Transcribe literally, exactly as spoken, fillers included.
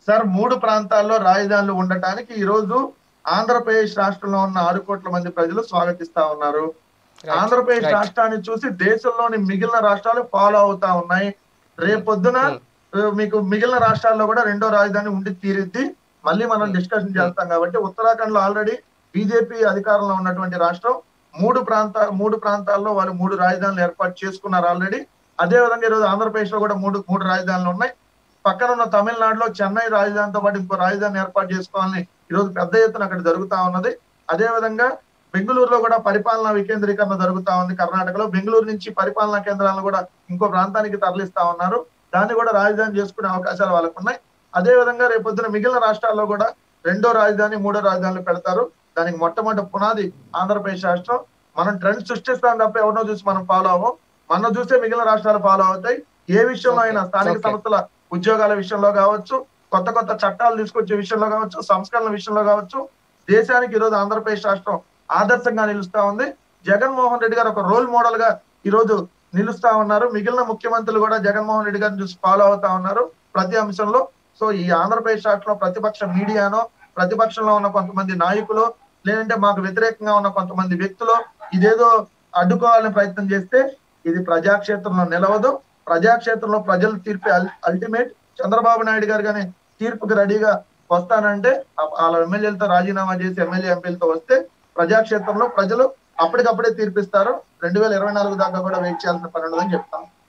Sir మూడు ప్రాంతాల్లో రాజధానులు ఉండటానికి ఈ రోజు ఆంధ్రప్రదేశ్ రాష్ట్రంలో ఉన్న ఆరు కోట్ల మంది ప్రజలు స్వాగతిస్తా ఉన్నారు. రైట్ ఆంధ్రప్రదేశ్ రైట్ రాష్ట్రాన్ని చూసి దేశంలోని మిగిలిన రాష్ట్రాలు ఫాలో అవుతా ఉన్నాయి. రేపొద్దున ఆ, మీకు మిగిలిన రాష్ట్రాల్లో కూడా రెండో రాజధాని ఉండి తీరిద్ది. మళ్ళీ మనం డిస్కషన్ చేస్తాం కాబట్టి ఉత్తరాఖండ్ లో ఆల్రెడీ బీజేపీ అధికారంలో ఉన్నటువంటి రాష్ట్రం మూడు ప్రాంత మూడు ప్రాంతాల్లో వాళ్ళు మూడు రాజధానులు ఏర్పాటు చేసుకున్నారు ఆల్రెడీ. అదే విధంగా ఈరోజు ఆంధ్రప్రదేశ్ లో కూడా మూడు మూడు రాజధానులు ఉన్నాయి. పక్కన ఉన్న తమిళనాడులో చెన్నై రాజధానితో పాటు ఇంకో రాజధాని ఏర్పాటు చేసుకోవాలని ఈరోజు పెద్ద ఎత్తున అక్కడ జరుగుతా ఉన్నది. అదే విధంగా బెంగళూరులో కూడా పరిపాలనా వికేంద్రీకరణ జరుగుతా ఉంది. కర్ణాటకలో బెంగళూరు నుంచి పరిపాలనా కేంద్రాలను కూడా ఇంకో ప్రాంతానికి తరలిస్తా ఉన్నారు. దాన్ని కూడా రాజధాని చేసుకునే అవకాశాలు వాళ్ళకు ఉన్నాయి. అదే విధంగా రేపొద్దున మిగిలిన రాష్ట్రాల్లో కూడా రెండో రాజధాని మూడో రాజధానులు పెడతారు. దానికి మొట్టమొదటి పునాది ఆంధ్రప్రదేశ్ రాష్ట్రం. మనం ట్రెండ్ సృష్టిస్తాం తప్ప ఎవరినో చూసి మనం ఫాలో అవ్వం. మనం చూసే మిగిలిన రాష్ట్రాలు ఫాలో అవుతాయి. ఏ విషయంలో అయినా స్థానిక సంస్థల ఉద్యోగాల విషయంలో కావచ్చు, కొత్త కొత్త చట్టాలు తీసుకొచ్చే విషయంలో కావచ్చు, సంస్కరణ విషయంలో కావచ్చు, దేశానికి ఈరోజు ఆంధ్రప్రదేశ్ రాష్ట్రం ఆదర్శంగా నిలుస్తా ఉంది. జగన్మోహన్ రెడ్డి గారు ఒక రోల్ మోడల్ గా ఈరోజు నిలుస్తా ఉన్నారు. మిగిలిన ముఖ్యమంత్రులు కూడా జగన్మోహన్ రెడ్డి గారిని చూసి ఫాలో అవుతా ఉన్నారు ప్రతి అంశంలో. సో ఈ ఆంధ్రప్రదేశ్ రాష్ట్రంలో ప్రతిపక్ష మీడియానో, ప్రతిపక్షంలో ఉన్న కొంతమంది నాయకులు, లేదంటే మాకు వ్యతిరేకంగా ఉన్న కొంతమంది వ్యక్తులు ఇదేదో అడ్డుకోవాలని ప్రయత్నం చేస్తే ఇది ప్రజాక్షేత్రంలో నిలవదు. ప్రజాక్షేత్రంలో ప్రజలు తీర్పే అల్టిమేట్. చంద్రబాబు నాయుడు గారు కానీ తీర్పుకి రెడీగా వస్తానంటే వాళ్ళ ఎమ్మెల్యేలతో రాజీనామా చేసి ఎమ్మెల్యే ఎంపీలతో వస్తే ప్రజాక్షేత్రంలో ప్రజలు అప్పటికప్పుడే తీర్పిస్తారు. రెండు వేల ఇరవై నాలుగు దాకా కూడా వెయిట్ చేయాల్సిన పని ఉండదని చెప్తాను.